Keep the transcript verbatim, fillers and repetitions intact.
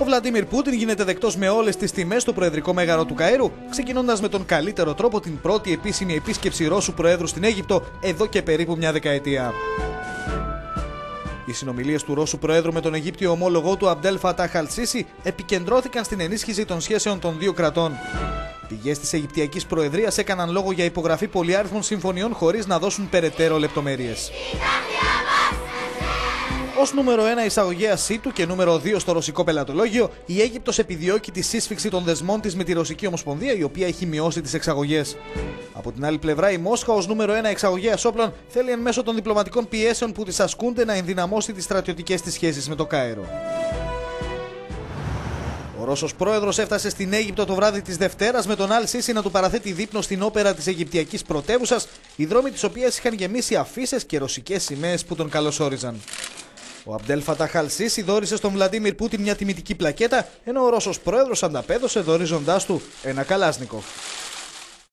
Βλαντίμιρ Πούτιν γίνεται δεκτός με όλες τις τιμές στο προεδρικό μέγαρο του Καΐρου, ξεκινώντας με τον καλύτερο τρόπο την πρώτη επίσημη επίσκεψη Ρώσου Προέδρου στην Αίγυπτο εδώ και περίπου μια δεκαετία. Οι συνομιλίες του Ρώσου Προέδρου με τον Αιγύπτιο ομόλογό του Αμπντέλ Φατάχ Αλ Σίσι επικεντρώθηκαν στην ενίσχυση των σχέσεων των δύο κρατών. Πηγές της Αιγυπτιακής Προεδρίας έκαναν λόγο για υπογραφή πολυάριθμων συμφωνιών χωρίς να δώσουν περαιτέρω λεπτομέρειες. Ως νούμερο ένα εισαγωγέας ΣΥΤΟΥ και νούμερο δύο στο ρωσικό πελατολόγιο, η Αίγυπτος επιδιώκει τη σύσφιξη των δεσμών της με τη Ρωσική Ομοσπονδία, η οποία έχει μειώσει τις εξαγωγές. Από την άλλη πλευρά, η Μόσχα ως νούμερο ένα εξαγωγέας όπλων θέλει εν μέσω των διπλωματικών πιέσεων που της ασκούνται να ενδυναμώσει τις στρατιωτικές της σχέσεις με το Κάιρο. Ο Ρώσος πρόεδρος έφτασε στην Αίγυπτο το βράδυ της Δευτέρας με τον Αλ Σίσι να του παραθέτει δείπνο στην όπερα της Αιγυπτιακής πρωτεύουσας, οι δρόμοι της οποίας είχαν γεμίσει αφίσες και ρωσικές σημαίες που τον καλωσόριζαν. Ο Αμπντέλ Φατάχ Αλ Σίσι δώρισε στον Βλαντίμιρ Πούτιν μια τιμητική πλακέτα, ενώ ο Ρώσος πρόεδρος ανταπέδωσε δωρίζοντάς του ένα Καλάσνικοφ.